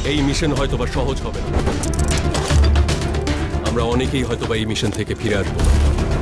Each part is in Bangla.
এই মিশন হয়তোবা সহজ হবে না, আমরা অনেকেই হয়তোবা এই মিশন থেকে ফিরে আসবো না।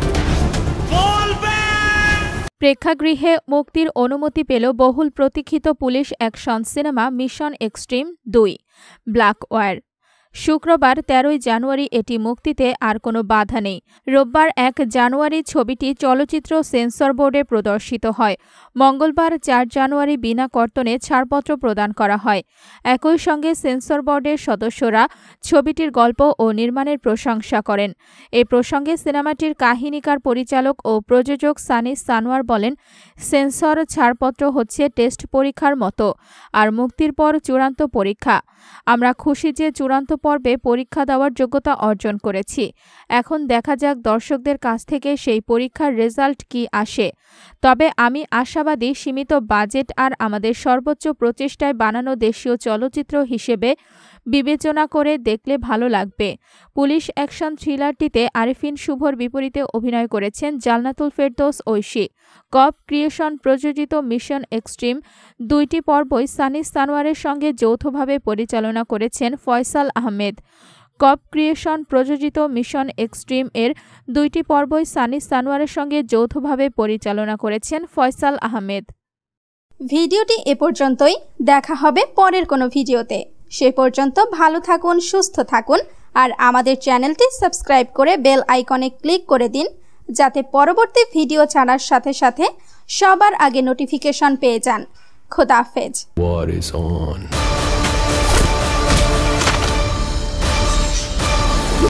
প্রেক্ষাগৃহে মুক্তির অনুমতি পেল বহুল প্রতীক্ষিত police action cinema mission extreme 2 black war. শুক্রবার 13 জানুয়ারি এটি মুক্তিতে আর কোনো বাধা নেই। রোববার 1 জানুয়ারি ছবিটি চলচ্চিত্র সেন্সর বোর্ডে প্রদর্শিত হয়। মঙ্গলবার 4 জানুয়ারি বিনা কর্তনে ছাড়পত্র প্রদান করা হয়। একই সঙ্গে সেন্সর বোর্ডের সদস্যরা ছবিটির গল্প ও নির্মাণের প্রশংসা করেন। এই প্রসঙ্গে সিনেমাটির কাহিনীকার, পরিচালক ও প্রযোজক সানি সানোয়ার বলেন, সেন্সর ছাড়পত্র হচ্ছে টেস্ট পরীক্ষার মতো, আর মুক্তির পর চূড়ান্ত পরীক্ষা। আমরা খুশি যে চূড়ান্ত পর্বে পরীক্ষা দেওয়ার যোগ্যতা অর্জন করেছি। এখন দেখা যাক দর্শকদের কাছ থেকে সেই পরীক্ষার রেজাল্ট কি আসে। তবে আমি আশাবাদী সীমিত বাজেট আর আমাদের সর্বোচ্চ প্রচেষ্টায় বানানো দেশীয় চলচ্চিত্র হিসেবে বিবেচনা করে দেখলে ভালো লাগবে। পুলিশ অ্যাকশন থ্রিলারটিতে আরিফিন শুভর বিপরীতে অভিনয় করেছেন জান্নাতুল ফেরদৌস ঐশী। কপ ক্রিয়েশন প্রযোজিত মিশন এক্সট্রিম 2টি পর্বই সানি সানোয়ারের সঙ্গে যৌথভাবে পরিচালনা করেছেন ফয়সাল আহমেদ। কপ ক্রিয়েশন প্রযোজিত মিশন এক্সট্রিম এর 2টি পর্বই সানি সানোয়ারের সঙ্গে যৌথভাবে পরিচালনা করেছেন ফয়সাল আহমেদ। ভিডিওটি এ পর্যন্তই, দেখা হবে পরের কোনো ভিডিওতে। সে পর্যন্ত ভালো থাকুন, সুস্থ থাকুন আর আমাদের চ্যানেলটি সাবস্ক্রাইব করে বেল আইকনে ক্লিক করে দিন, যাতে পরবর্তী ভিডিও ছাড়ার সাথে সাথে সবার আগে নোটিফিকেশন পেয়ে যান। খোদা হাফেজ। What is on?